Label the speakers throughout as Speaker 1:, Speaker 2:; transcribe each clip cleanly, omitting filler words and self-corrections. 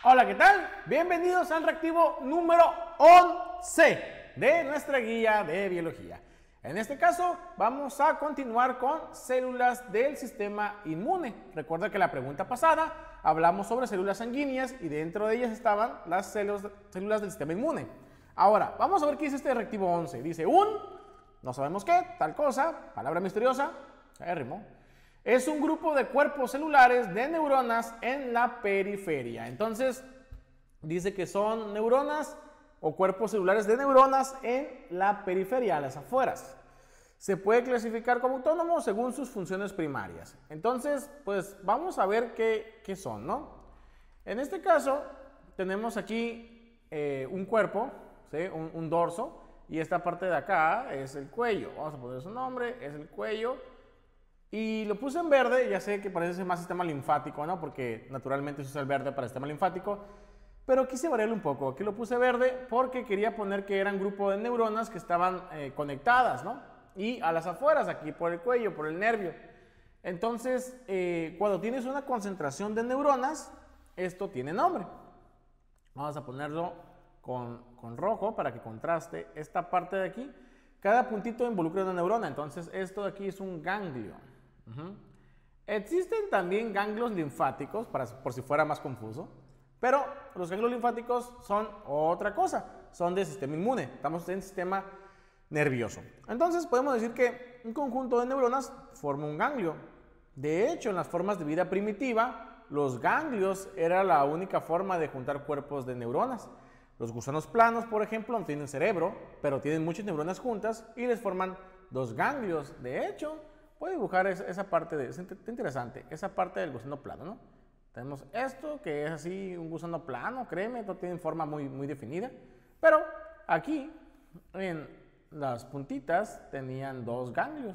Speaker 1: Hola, ¿qué tal? Bienvenidos al reactivo número 11 de nuestra guía de biología. En este caso, vamos a continuar con células del sistema inmune. Recuerda que la pregunta pasada hablamos sobre células sanguíneas y dentro de ellas estaban las células del sistema inmune. Ahora, vamos a ver qué dice este reactivo 11. Dice no sabemos qué, tal cosa, palabra misteriosa, rimó. Es un grupo de cuerpos celulares de neuronas en la periferia. Entonces, dice que son neuronas o cuerpos celulares de neuronas en la periferia, a las afueras. Se puede clasificar como autónomo según sus funciones primarias. Entonces, pues vamos a ver qué son, ¿no? En este caso, tenemos aquí un cuerpo, ¿sí? un dorso, y esta parte de acá es el cuello. Vamos a poner su nombre, es el cuello. Y lo puse en verde, ya sé que parece más sistema linfático, ¿no? Porque naturalmente se usa el verde para el sistema linfático. Pero quise variarlo un poco. Aquí lo puse verde porque quería poner que eran un grupo de neuronas que estaban conectadas, ¿no? Y a las afueras, aquí por el cuello, por el nervio. Entonces, cuando tienes una concentración de neuronas, esto tiene nombre. Vamos a ponerlo con rojo para que contraste esta parte de aquí. Cada puntito involucra una neurona, entonces esto de aquí es un ganglio. Existen también ganglios linfáticos, por si fuera más confuso, pero los ganglios linfáticos son otra cosa, son del sistema inmune, estamos en el sistema nervioso. Entonces podemos decir que un conjunto de neuronas forma un ganglio. De hecho, en las formas de vida primitiva, los ganglios era la única forma de juntar cuerpos de neuronas. Los gusanos planos, por ejemplo, no tienen cerebro, pero tienen muchas neuronas juntas y les forman dos ganglios. De hecho, puedo dibujar esa parte, es interesante, esa parte del gusano plano, ¿no? Tenemos esto, que es así un gusano plano, créeme, no tiene forma muy definida. Pero aquí, en las puntitas, tenían dos ganglios.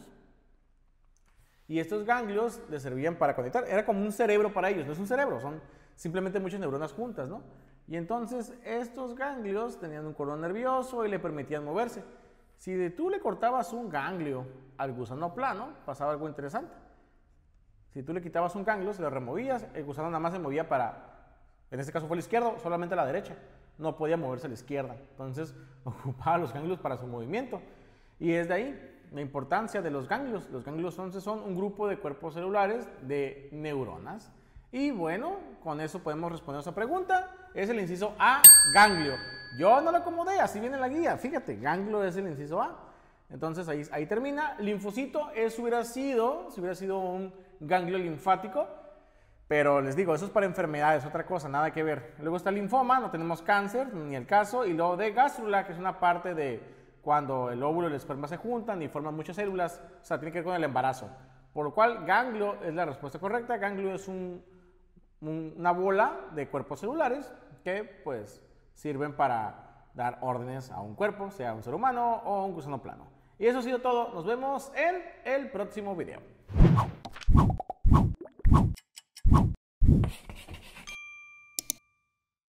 Speaker 1: Y estos ganglios les servían para conectar. Era como un cerebro para ellos, no es un cerebro, son simplemente muchas neuronas juntas, ¿no? Y entonces estos ganglios tenían un cordón nervioso y le permitían moverse. Si tú le cortabas un ganglio al gusano plano, pasaba algo interesante. Si tú le quitabas un ganglio, se lo removías, el gusano nada más se movía en este caso fue el izquierdo, solamente a la derecha. No podía moverse a la izquierda. Entonces ocupaba los ganglios para su movimiento. Y es de ahí la importancia de los ganglios. Los ganglios son un grupo de cuerpos celulares de neuronas. Y bueno, con eso podemos responder a esa pregunta. Es el inciso A, ganglio. Yo no lo acomodé, así viene la guía. Fíjate, ganglio es el inciso A. Entonces ahí termina. Linfocito si hubiera sido un ganglio linfático. Pero les digo, eso es para enfermedades, otra cosa, nada que ver. Luego está el linfoma, no tenemos cáncer, ni el caso. Y luego de gástrula, que es una parte de cuando el óvulo y el esperma se juntan y forman muchas células. O sea, tiene que ver con el embarazo. Por lo cual, ganglio es la respuesta correcta. Ganglio es una bola de cuerpos celulares que pues sirven para dar órdenes a un cuerpo, sea un ser humano o un gusano plano. Y eso ha sido todo. Nos vemos en el próximo video.